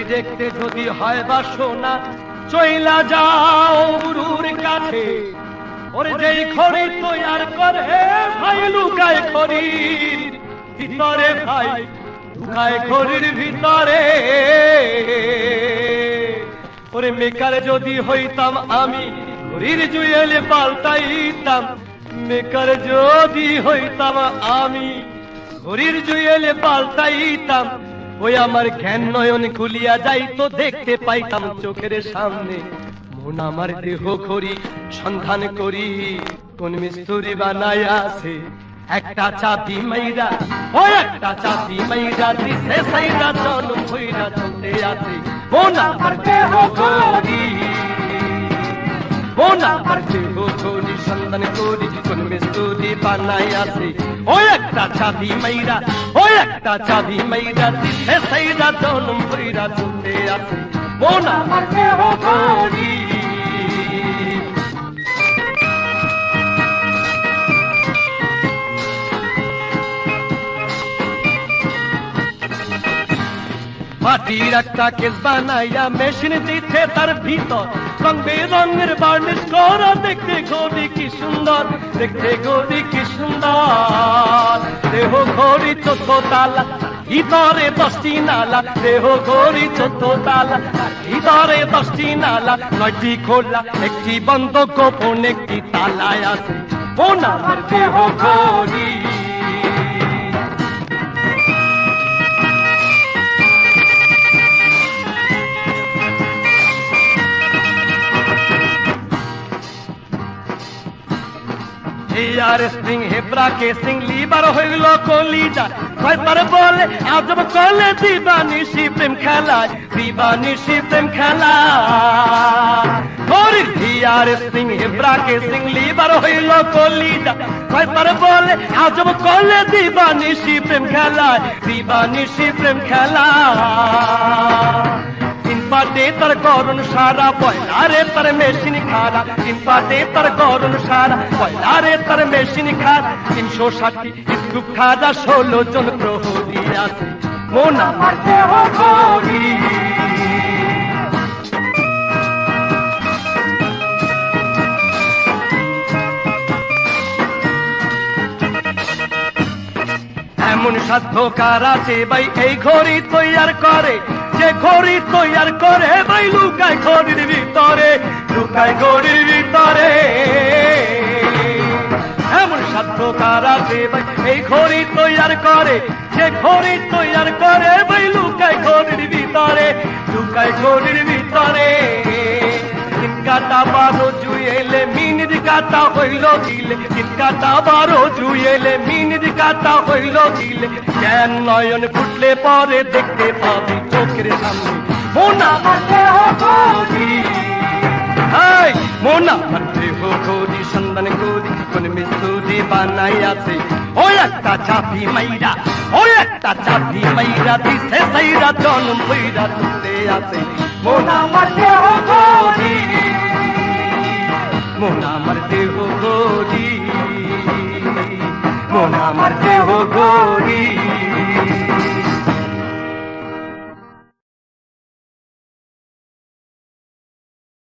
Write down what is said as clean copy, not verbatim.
দেখতে যদি হয় বা সোনা চইলা যাও গুরুর কাছে ওরে যেই খড়ি তৈয়ার করে ভাই লুকায় খড়ির ভিতরে ভাই লুকায় খড়ির ভিতরে ওরে মেকার যদি হইতাম আমি খড়ির জুয়েলে পাল্টাইতাম মেকার যদি হইতাম আমি খড়ির জুয়েলে পাল্টাইতাম ওই আমার জ্ঞান নয়ন খুলিয়া যাইতো দেখতে পাইতাম চোখের সামনে মন আমার দেহ খড়ি সন্ধান করি কোন মিস্ত্রি বানায় আছে একটা চাবি মাইরা ও একটা চাবি মাইরা দিছে সাইরা জনম হইরা চলতে আছে মন আমার দেহ খড়ি মন আমার দেহ খড়ি সন্ধান করি কোন মিস্ত্রি বানায় আছে ও একটা চাবি মাইরা ও একটা চাবি মাইরা দিছে সাইরা জনম হইরা চলতে আছে মন আমার দেহ খড়ি মাটির একটা কেস বানাইয়া মেশিন দিতে তার ভিতর রং বেরঙের বার্নিশ করা দেখতে ঘড়ি কি সুন্দর দেখতে ঘড়ি কি সুন্দর দেহ ঘড়ি 14 তালা ভিতরে 10টি নালা দেহ ঘড়ি 14 তালা ভিতরে 10টি নালা 9টি খোলা একটি বন্ধ গোপন একটি তালায় আছে মন আমার দেহ ঘড়ি স্প্রিং হেব্রা কেসিং লিভার হইল কলিজা কয়বার বলে আজব কলে দিবানিশি প্রেম খেলায় দিবানিশি প্রেম খেলা শরীর হিয়ার স্প্রিং হেব্রা কেসিং লিভার হইল কলিজা কয়বার বলে আজব কলে দিবানিশি প্রেম খেলায় দিবানিশি প্রেম খেলা পাতে তার করুন সারা পয়লারে তার মেশিন খারা তিন পাতে তার করুন সারা পয়লারে তার মেশিন খারা 360টি স্কুপ খারা 16 জন প্রহরী আছে মন আমার দেহ খড়ি এমন সাধ্য কার আছে ভাই এই ঘড়ি তৈয়ার করে যে ঘড়ি তৈয়ার করে ভাই লুকায় ঘড়ির ভিতরে লুকায় ঘড়ির ভিতরে এমন সাধ্য কার আছে ভাই এই ঘড়ি তৈয়ার করে যে ঘড়ি তৈয়ার করে ভাই লুকায় ঘড়ির ভিতরে লুকায় ঘড়ির ভিতরে কাটা 12 জুয়েলে মিনিট কাটা হইল দিলে কাটা 12 জুয়েলে মিনিট কাটা হইল দিলে জ্ঞান নয়ন ফুটলে পরে দেখতে পাবি চোখের সামনে মন আমার দেহ খড়ি মন আমার দেহ খড়ি সন্ধান করি কোন মিস্ত্রি বানাই আছে ওই একটা চাবি মাইরা ওই একটা চাবি মাইরা দিছে সাইরা জনম হইরা চলতে আছে মন আমার দেহ খড়ি মন আমার দেহ খড়ি মন আমার দেহ খড়ি